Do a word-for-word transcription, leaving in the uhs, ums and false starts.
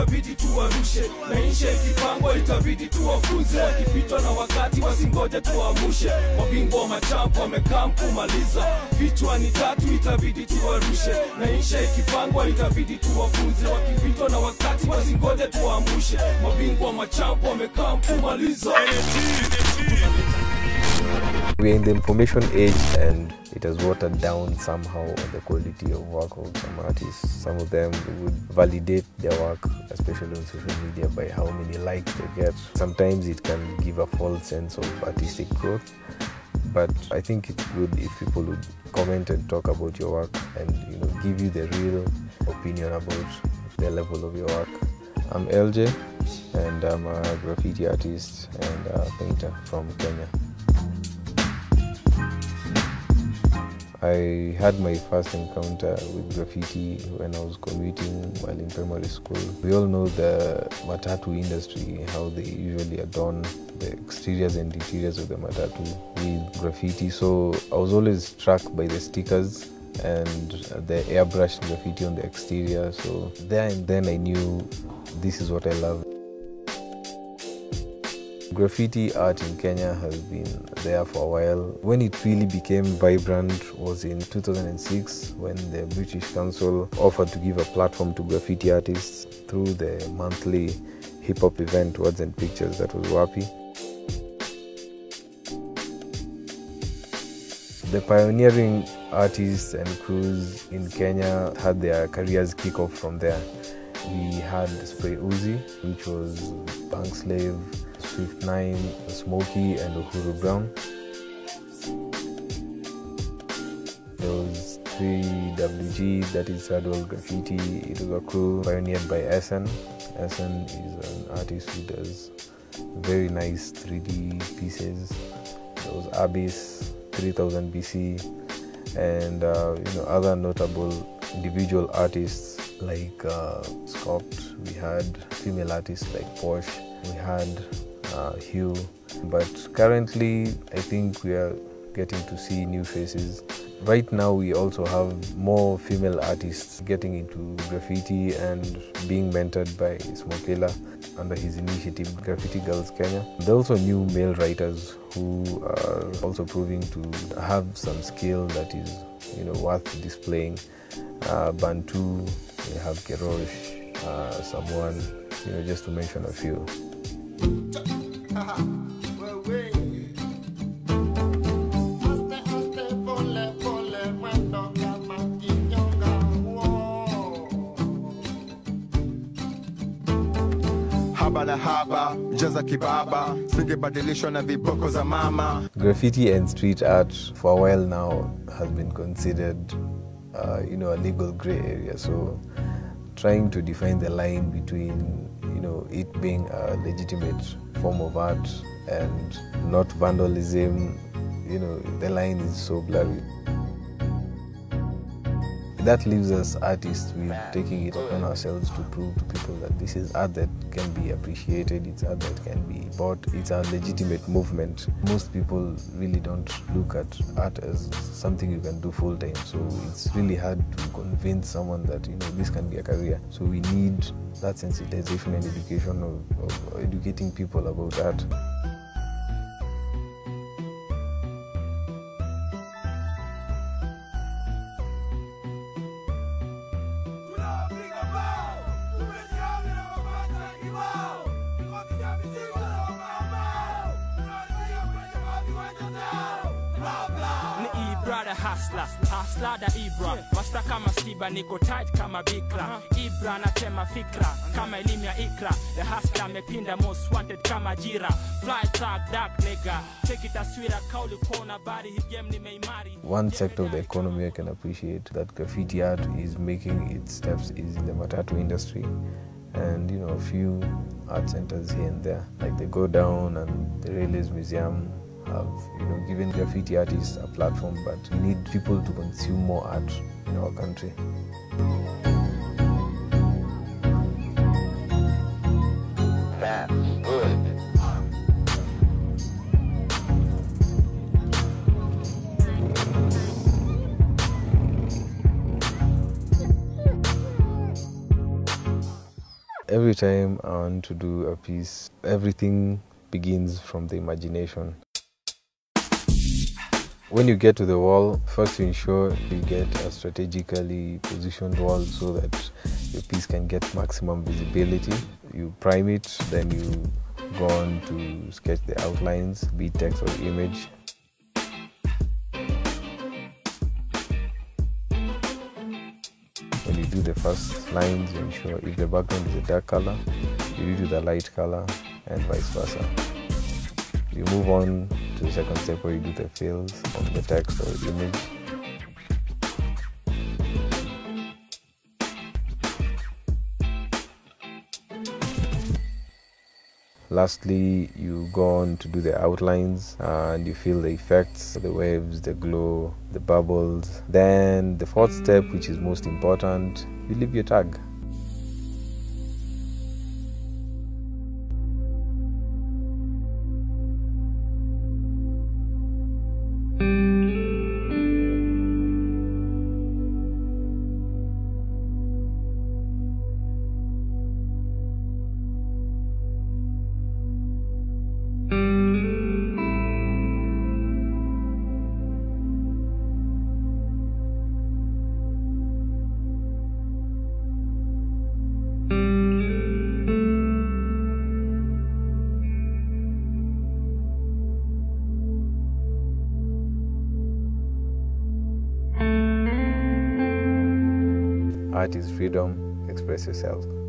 itabidi tuwarushe, na insha ikipangwa itabidi tuwafunze. Wakipitwa na wakati wasingoje tuwamushe, mabingwa machampu wamekaa kumaliza. Vichwa ni tatu itabidi tuwarushe, na insha ikipangwa itabidi tuwafunze. Wakipitwa na wakati wasingoje tuwamushe, mabingwa machampu wamekaa kumaliza. We are in the information age, and it has watered down somehow on the quality of work of some artists. Some of them would validate their work, especially on social media, by how many likes they get. Sometimes it can give a false sense of artistic growth, but I think it's good if people would comment and talk about your work and, you know, give you the real opinion about the level of your work. I'm L J, and I'm a graffiti artist and a painter from Kenya. I had my first encounter with graffiti when I was commuting while in primary school. We all know the matatu industry, how they usually adorn the exteriors and interiors of the matatu with graffiti. So I was always struck by the stickers and the airbrushed graffiti on the exterior. So there and then I knew this is what I love. Graffiti art in Kenya has been there for a while. When it really became vibrant was in two thousand six, when the British Council offered to give a platform to graffiti artists through the monthly hip-hop event Words and Pictures that was WAPI. The pioneering artists and crews in Kenya had their careers kick off from there. We had Spray Uzi, which was Bank Slave, Swift Nine, Smokey, and Uhuru Brown. There was three W G, that is Third World Graffiti. It was a crew pioneered by S N. S N is an artist who does very nice three D pieces. There was Abyss, three thousand B C, and uh, you know, other notable individual artists like uh, Scopt. We had female artists like Porsche. We had uh, Hugh. But currently, I think we are getting to see new faces. Right now, we also have more female artists getting into graffiti and being mentored by Smokela under his initiative, Graffiti Girls Kenya. There are also new male writers who are also proving to have some skill that is, you know, worth displaying. Uh, Bantu, we have Kerosh, uh, someone, you know, just to mention a few. Graffiti and street art for a while now has been considered uh, you know, a legal gray area. So trying to define the line between, you know, it being a legitimate form of art and not vandalism, you know, the line is so blurry. That leaves us artists with taking it upon ourselves to prove to people that this is art that can be appreciated, it's art that can be bought, it's a legitimate movement. Most people really don't look at art as something you can do full time, so it's really hard to convince someone that, you know, this can be a career. So we need that sensitization and education of, of educating people about art. Hustler, hustler da Ibra, wasta kama skiba niko tight kama bikra. Ibra natema fikra kama elimu ya ikra. The hustler mepinda most wanted kama jira. Fly track dark nigga, take it taswira kauli kuona bari hii game nimeimari. One sector of the economy I can appreciate that graffiti art is making its steps is in the matatu industry. And, you know, a few art centers here and there, like the Go Down and the Railways Museum, have, you know, given graffiti artists a platform, but we need people to consume more art in our country. That's good. Every time I want to do a piece, everything begins from the imagination. When you get to the wall, first you ensure you get a strategically positioned wall so that your piece can get maximum visibility. You prime it, then you go on to sketch the outlines, be it text or image. When you do the first lines, you ensure if the background is a dark color, you do the light color and vice versa. You move on to the second step where you do the fills on the text or image. Lastly, you go on to do the outlines and you feel the effects, the waves, the glow, the bubbles. Then the fourth step, which is most important, you leave your tag. Art is freedom, express yourself.